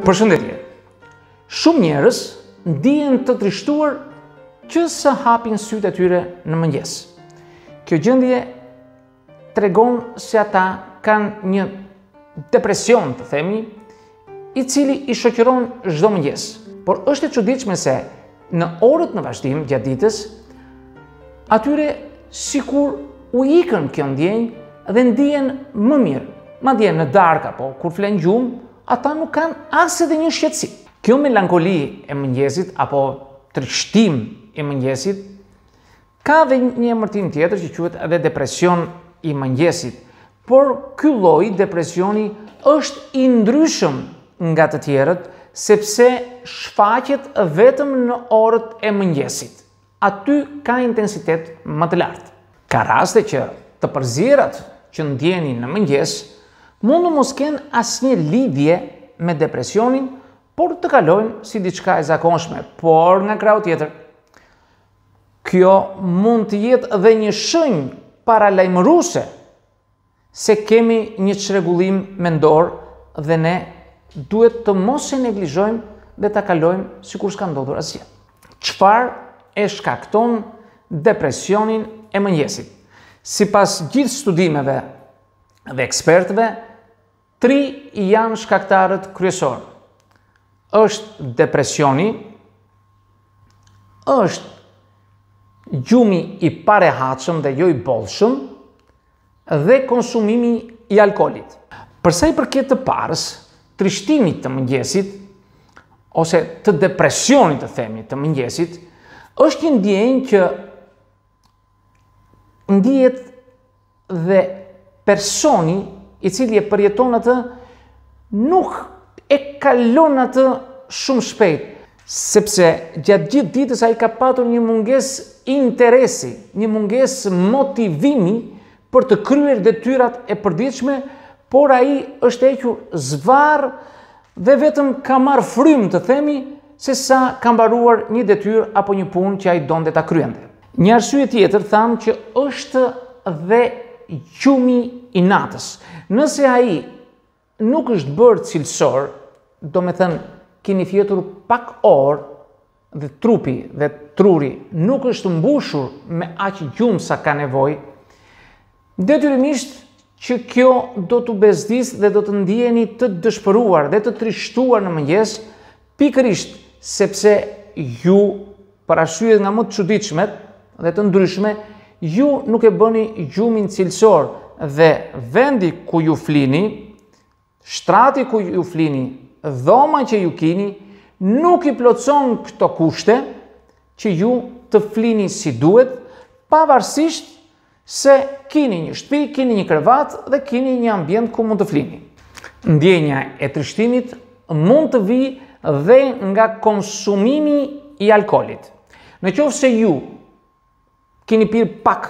Përshëndetje. Shumë njerëz ndihen të trishtuar që sa hapin sytë e tyre në mëngjes. Kjo gjendje tregon se ata kanë një depresion, të themi, i cili i shoqëron çdo mëngjes. Por është e çuditshme se në orët në vazhdim gjatë ditës, atyre sikur u ikën kjo ndjenjë dhe ndihen më mirë. Madje në darkë apo kur flen gjumë, ata nuk kanë as edhe një shqetësim. Kjo melankoli e mëngjesit apo trishtim i mëngjesit ka dhe një emërtim tjetër që quhet edhe depresion i mëngjesit. Por ky lloj depresioni është i ndryshëm nga të tjerët sepse shfaqet vetëm në orët e mëngjesit. Aty ka intensitet më të lartë. Ka raste që të përzierat që ndjeni në mëngjes mundu mos kenë asnjë lidhje me depresionin, por të kalojnë si diçka e zakonshme. Por nga krau tjetër, kjo mund të jetë dhe një shenjë paralajmëruese se kemi një çrregullim mendor dhe ne duhet të mos e neglizhojmë dhe ta kalojmë sikur s'ka ndodhur asgjë. Çfarë e shkakton depresionin e mëngjesit? Sipas gjithë studimeve dhe ekspertëve, 3 janë shkaktarët kryesorë. Është depresioni, është gjumi i parehatshëm dhe jo i bollshëm dhe konsumimi i alkoolit. Për sa i përket të parës, trishtimit të mëngjesit ose të depresionit të themi të mëngjesit, është një ndjenjë që ndihet dhe personi i cili e përjeton atë nuk e kalon atë shumë shpejt, sepse gjatë gjithë ditës ai ka patur një mungesë interesi, një mungesë motivimi për të kryer detyrat e përditshme, por ai është hequr zvarr dhe vetëm ka marrë frymë të themi se sa ka mbaruar një detyrë apo një punë që ai donte ta kryente. Një arsye tjetër thamë që është dhe gjumi i natës. Nëse ai nuk është bërë cilësor, do me thënë keni fjetur pak orë dhe trupi dhe truri nuk është mbushur me aq gjumë sa ka nevojë, detyrimisht që kjo do t'u bezdisë dhe do të ndjeni të dëshpëruar dhe të trishtuar në mëngjes, pikërisht sepse ju, për arsye nga më të çuditshmet dhe të ndryshme, ju nuk e bëni gjumin cilësor dhe vendi ku ju flini, shtrati ku ju flini, dhoma që ju kini, nuk i plotson këto kushte që ju të flini si duhet, pavarësisht se kini një shtëpi, kini një krevat dhe kini një ambient ku mund të flini. Ndjenja e trishtimit mund të vijë dhe nga konsumimi i alkoolit. Në qoftë se ju keni pirë pak,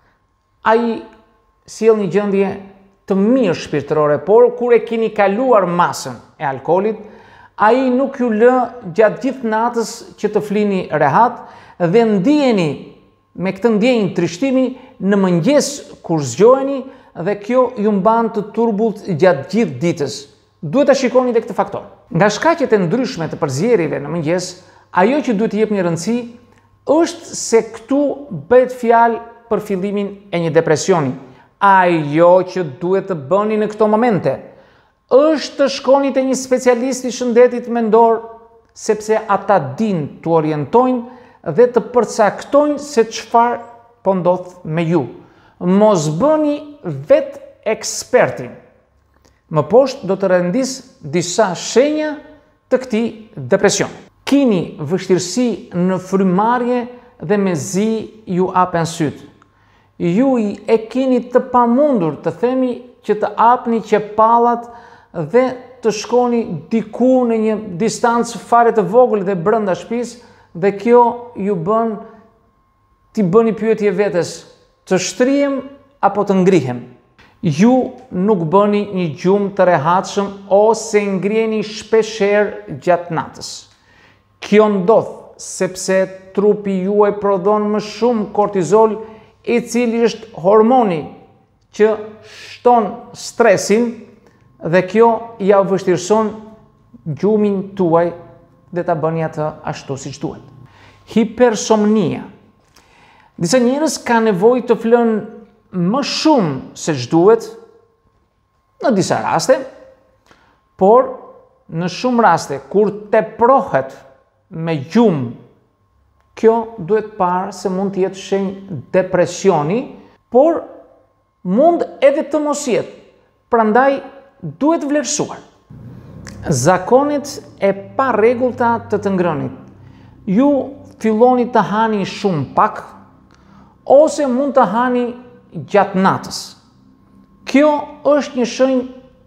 ai sjell një gjendje të mirë shpirtërore, por kur e keni kaluar masën e alkoolit, ai nuk ju lë gjatë gjithë natës që të flini rehat dhe ndiheni me këtë ndjenjë trishtimi në mëngjes kur zgjoheni dhe kjo ju mban të turbullt gjatë gjithë ditës. Duhet ta shikoni edhe këtë faktor. Nga shkaqet e ndryshme të përzierjeve në mëngjes, ajo që duhet të jepni rëndësi është se këtu bëhet fjalë për fillimin e një depresioni. Ajo që duhet të bëni në këto momente është të shkoni te një specialist i shëndetit mendor, sepse ata dinë të orientojnë dhe të përcaktojnë se çfarë po ndodh me ju. Mos bëni vetë ekspertin. Më poshtë do të rendis disa shenja të këtij depresioni. Kini vështirësi në frymarrje dhe mezi ju hapen syt. Ju e keni të pamundur të themi që të hapni qepallat dhe të shkoni diku në një distancë fare të vogël dhe brenda shtëpisë dhe kjo ju bën t'i bëni pyetje vetes, të shtrihem apo të ngrihem. Ju nuk bëni një gjumë të rehatshëm ose ngriheni shpeshherë gjatë natës. Kjo ndodh sepse trupi juaj prodhon më shumë kortizol, i cili është hormoni që shton stresin dhe kjo ja vështirëson gjumin tuaj dhe ta bëni atë ashtu siç duhet. Hipersomnia. Disa njerëz kanë nevojë të flënë më shumë se ç'duhet në disa raste, por në shumë raste kur teprohet me gjumë, kjo duhet parë se mund të jetë shenjë depresioni, por mund edhe të mos jetë. Prandaj duhet vlerësuar. Zakonet e pa rregullta të ngrënit. Ju filloni të hani shumë pak, ose mund të hani gjatë natës. Kjo është një shenjë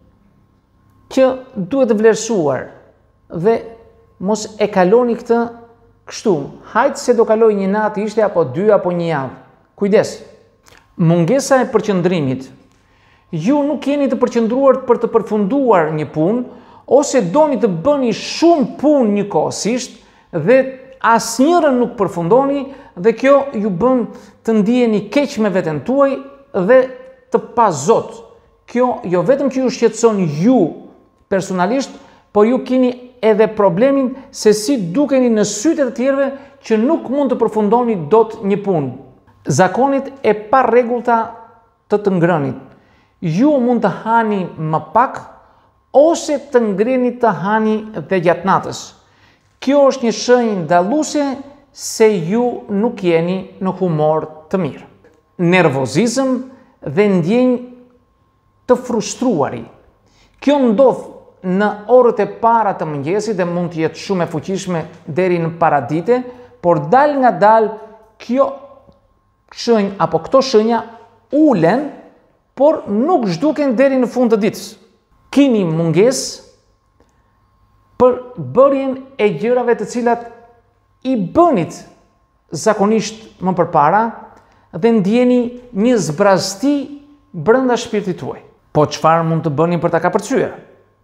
që duhet të vlerësuar dhe mos e kaloni këtë kështu. Hajtë se do kaloj një natë ishte apo 2 apo 1 javë. Kujdes. Mungesa e përqendrimit. Ju nuk jeni të përqendruar për të përfunduar një punë, ose doni të bëni shumë punë njëkohësisht dhe asnjërin nuk përfundoni dhe kjo ju bën të ndiheni keq me veten tuaj dhe të pa zot. Kjo jo vetëm që ju shqetëson ju personalisht, por ju keni edhe problemin se si dukeni në sytë të tjerëve që nuk mund të përfundoni dot një punë. Zakonit e pa rregullta të ngrënit. Ju mund të hani më pak ose të ngreni të hani dhe gjatë natës. Kjo është një shenjë dalluese se ju nuk jeni në humor të mirë. Nervozizëm dhe ndjenjë të frustruari. Kjo ndodh në orët e para të mëngjesit dhe mund të jetë shumë e fuqishme deri në paradite, por dal nga dal kjo shenjë apo këto shenja ulen, por nuk zhduken deri në fund të ditës. Keni mungesë për bërjen e gjërave të cilat i bënit zakonisht më përpara dhe ndjeni një zbrazti brenda shpirtit tuaj. Po çfarë mund të bëni për ta kapërcyer?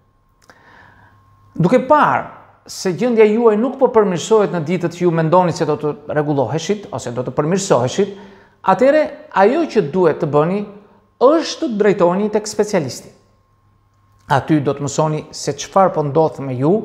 Duke parë se gjendja juaj nuk po përmirësohet në ditët që ju mendoni se do të rregulloheshit ose do të përmirësoheshit, atëre ajo që duhet të bëni është të drejtoheni tek specialisti. Aty do të mësoni se çfarë po ndodh me ju,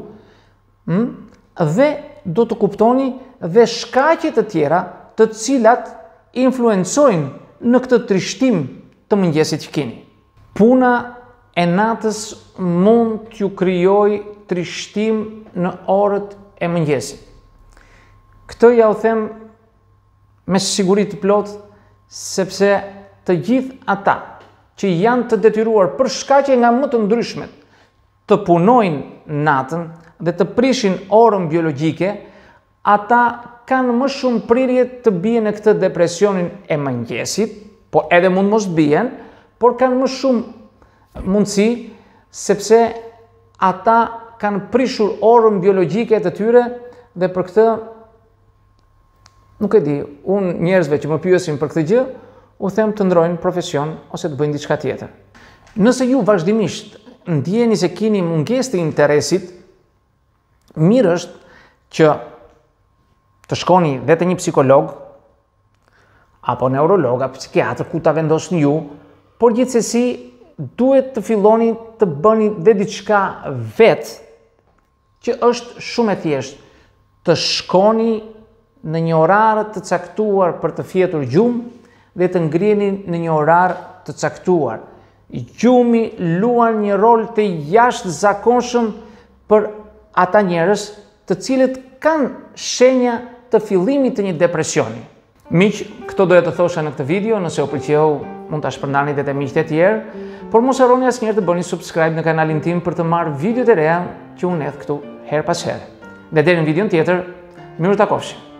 dhe do të kuptoni dhe shkaqet të tjera të cilat influencojnë në këtë trishtim të mëngjesit që keni. Puna e natës mund t'ju krijojë trishtim në orët e mëngjesit. Këtë ja u them me siguri të plot, sepse të gjithë ata që janë të detyruar për shkaqe nga më të ndryshmet të punojnë natën dhe të prishin orën biologjike, ata kanë më shumë prirje të bien në këtë depresionin e mëngjesit, po edhe mund mos bien, por kanë më shumë mundësi sepse ata kanë prishur orën biologjike të tyre dhe për këtë, nuk e di, unë njerëzve që më pyesin për këtë gjë, u them të ndrojnë profesion ose të bëjnë diçka tjetër. Nëse ju vazhdimisht ndjeni se keni mungesë të interesit, mirë është që të shkoni dhe te një psikolog apo neurolog apo psikiatër ku ta vendosni ju, por gjithsesi duhet të filloni të bëni dhe diçka vetë që është shumë e thjeshtë. Të shkoni në një orar të caktuar për të fjetur gjumë dhe të ngriheni në një orar të caktuar. Gjumi luan një rol të jashtëzakonshëm për ata njerëz të cilët kanë shenja të fillimit të një depresioni. Miq, këto doja të thosha në këtë video, nëse u pëlqeu mund ta shpërndani edhe te miqtë e tjerë, por mos harroni asnjëherë të bëni subscribe në kanalin tim për të marrë videot e reja që unë hedh këtu her pas here. Dhe deri në videon tjetër, miru takofshi.